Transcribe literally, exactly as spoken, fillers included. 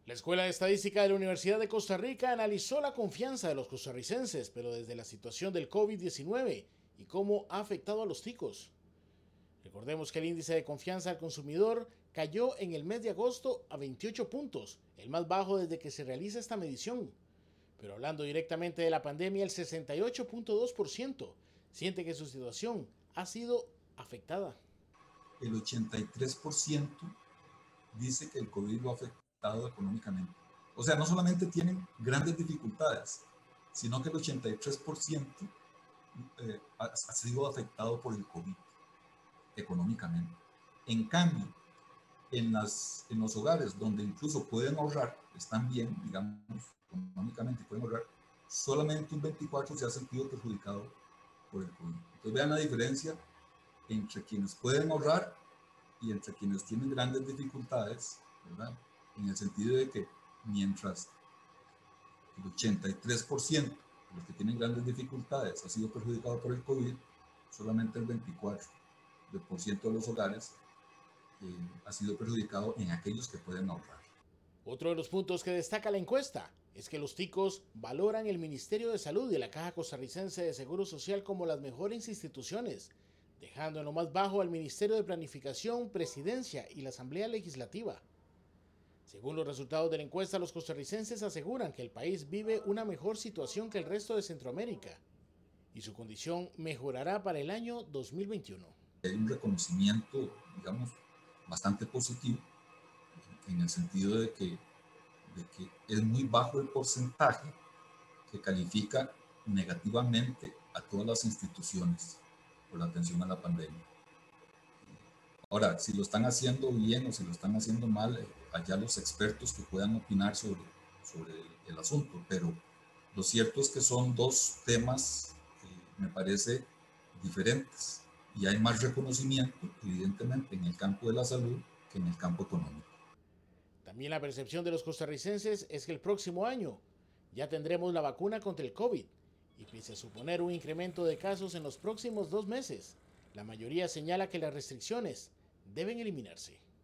La Escuela de Estadística de la Universidad de Costa Rica analizó la confianza de los costarricenses, pero desde la situación del COVID diecinueve y cómo ha afectado a los ticos. Recordemos que el índice de confianza al consumidor cayó en el mes de agosto a veintiocho puntos, el más bajo desde que se realiza esta medición. Pero hablando directamente de la pandemia, el sesenta y ocho punto dos por ciento siente que su situación ha sido afectada. El ochenta y tres por ciento dice que el COVID lo ha afectado económicamente. O sea, no solamente tienen grandes dificultades, sino que el ochenta y tres por ciento eh, ha, ha sido afectado por el COVID económicamente. En cambio, en, las, en los hogares donde incluso pueden ahorrar, están bien, digamos, económicamente pueden ahorrar, solamente un veinticuatro por ciento se ha sentido perjudicado por el COVID. Entonces vean la diferencia entre quienes pueden ahorrar y entre quienes tienen grandes dificultades, ¿verdad? En el sentido de que mientras el ochenta y tres por ciento de los que tienen grandes dificultades ha sido perjudicado por el COVID, solamente el veinticuatro por ciento de los hogares eh, ha sido perjudicado en aquellos que pueden ahorrar. Otro de los puntos que destaca la encuesta es que los ticos valoran el Ministerio de Salud y la Caja Costarricense de Seguro Social como las mejores instituciones, dejando en lo más bajo al Ministerio de Planificación, Presidencia y la Asamblea Legislativa. Según los resultados de la encuesta, los costarricenses aseguran que el país vive una mejor situación que el resto de Centroamérica y su condición mejorará para el año dos mil veintiuno. Hay un reconocimiento, digamos, bastante positivo en el sentido de que, de que es muy bajo el porcentaje que califica negativamente a todas las instituciones por la atención a la pandemia. Ahora, si lo están haciendo bien o si lo están haciendo mal, eh, allá los expertos que puedan opinar sobre, sobre el, el asunto, pero lo cierto es que son dos temas, eh, me parece, diferentes y hay más reconocimiento, evidentemente, en el campo de la salud que en el campo económico. También la percepción de los costarricenses es que el próximo año ya tendremos la vacuna contra el COVID y pese a suponer un incremento de casos en los próximos dos meses, la mayoría señala que las restricciones deben eliminarse.